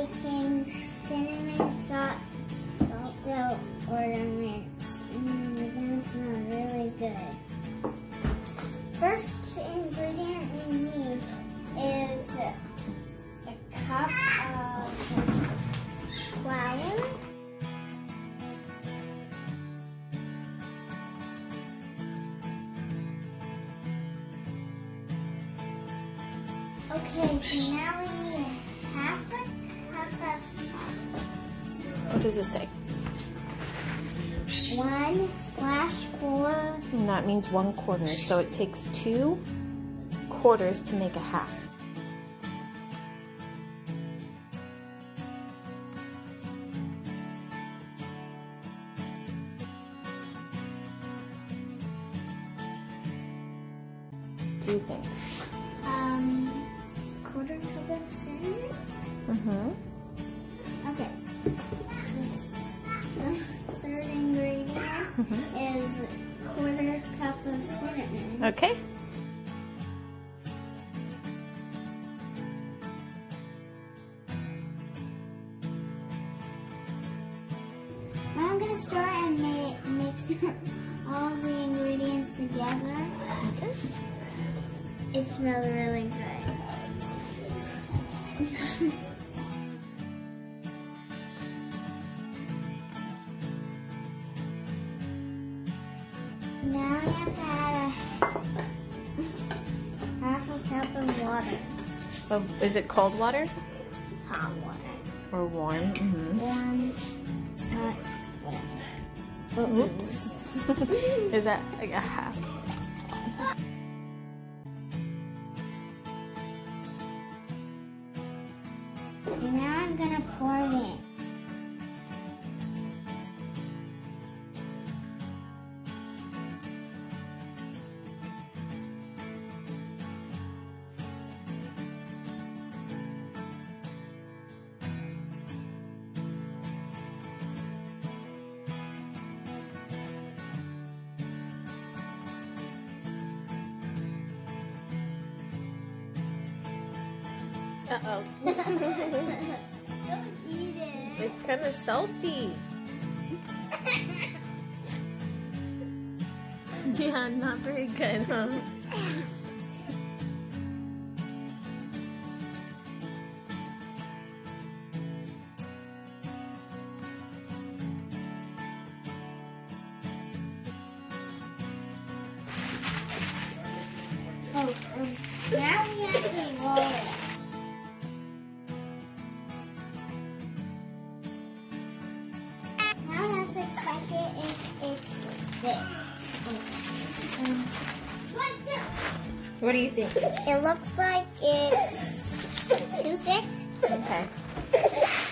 making cinnamon salt dough ornaments, and they're gonna smell really good. First ingredient we need is a cup of flour. Okay, so now we need half a cup of salt. What does it say? 1/4. And that means 1/4. So it takes 2 quarters to make a half. What do you think? 1/4 cup of cinnamon. Mm-hmm. Okay. The third ingredient is 1/4 cup of cinnamon. Okay. Now I'm gonna start and mix all the ingredients together. Okay. It smells really good. Now we have to add half a cup of water. Oh, is it cold water Hot water. or warm? Mm-hmm. Warm, hot, whatever. Oops. Is that like a half? Now I'm gonna pour it in. Uh-oh. Don't eat it. It's kind of salty. Yeah, not very good, huh? Oh, now we have to roll it. Now let's expect it if it's thick. What do you think? It looks like it's too thick. Okay.